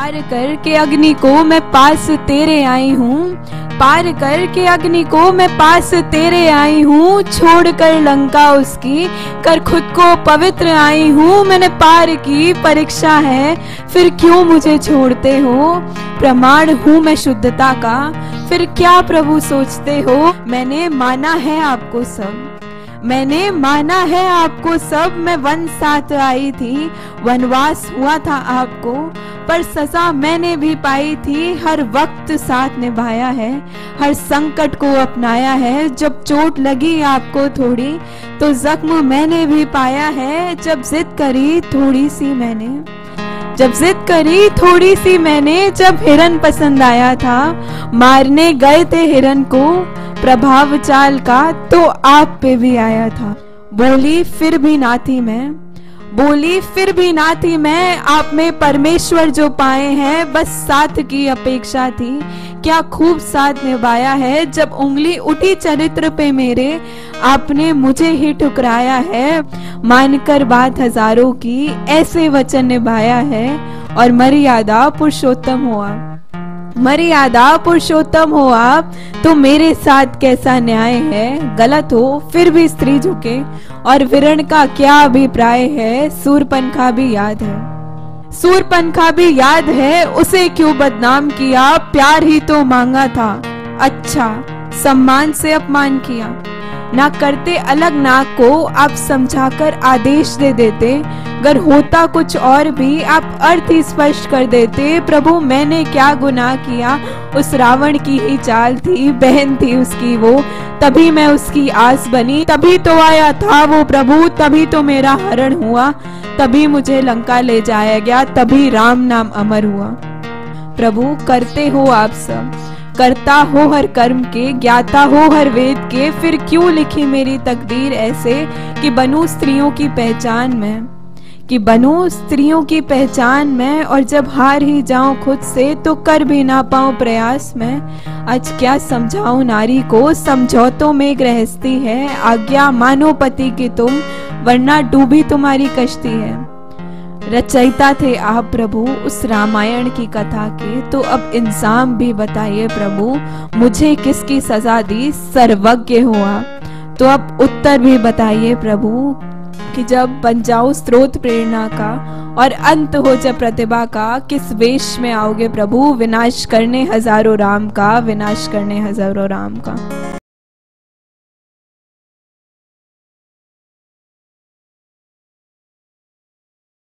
पार करके अग्नि को मैं पास तेरे आई हूँ, पार करके अग्नि को मैं पास तेरे आई हूँ, छोड़कर लंका उसकी कर खुद को पवित्र आई हूँ। मैंने पार की परीक्षा है, फिर क्यों मुझे छोड़ते हो, प्रमाण हूँ मैं शुद्धता का, फिर क्या प्रभु सोचते हो। मैंने माना है आपको सब, मैंने माना है आपको सब, मैं वन साथ आई थी, वनवास हुआ था आपको, पर सजा मैंने भी पाई थी, हर वक्त साथ निभाया है, हर संकट को अपनाया है। जब चोट लगी आपको थोड़ी तो जख्म मैंने भी पाया है, जब जिद करी थोड़ी सी मैंने, जब जिद करी थोड़ी सी मैंने, जब हिरन पसंद आया था, मारने गए थे हिरन को, प्रभाव चाल का तो आप पे भी आया था। बोली फिर भी ना थी मैं, बोली फिर भी ना थी मैं, आप में परमेश्वर जो पाए हैं, बस साथ की अपेक्षा थी, क्या खूब साथ निभाया है। जब उंगली उठी चरित्र पे मेरे, आपने मुझे ही ठुकराया है, मानकर बात हजारों की ऐसे वचन निभाया है, और मर्यादा पुरुषोत्तम हो आप, मर्यादा पुरुषोत्तम हो आप, तो मेरे साथ कैसा न्याय है। गलत हो फिर भी स्त्री झुके, और विरण का क्या अभिप्राय है, सूरपनखा भी याद है, सूरपनखा भी याद है, उसे क्यों बदनाम किया, प्यार ही तो मांगा था, अच्छा सम्मान से अपमान किया। ना करते अलग नाक को आप समझाकर आदेश दे देते, अगर होता कुछ और भी आप अर्थ ही स्पष्ट कर देते। प्रभु मैंने क्या गुनाह किया, उस रावण की ही चाल थी, बहन थी उसकी वो, तभी मैं उसकी आस बनी, तभी तो आया था वो प्रभु, तभी तो मेरा हरण हुआ, तभी मुझे लंका ले जाया गया, तभी राम नाम अमर हुआ। प्रभु करते हो आप सब, करता हो हर कर्म के, ज्ञाता हो हर वेद के, फिर क्यों लिखी मेरी तकदीर ऐसे कि बनूं स्त्रियों की पहचान में, कि बनूं स्त्रियों की पहचान में, और जब हार ही जाऊं खुद से तो कर भी ना पाऊं प्रयास में। आज क्या समझाऊं नारी को, समझौतों में गृहस्थी है, आज्ञा मानो पति की तुम, वरना डूबी तुम्हारी कश्ती है। रचयिता थे आप प्रभु उस रामायण की कथा के, तो अब इंसाम भी बताइए प्रभु, मुझे किसकी सजा दी, सर्वज्ञ हो आप, तो अब उत्तर भी बताइए प्रभु, कि जब बन जाओ स्रोत प्रेरणा का और अंत हो जब प्रतिभा का, किस वेश में आओगे प्रभु, विनाश करने हजारों राम का, विनाश करने हजारों राम का।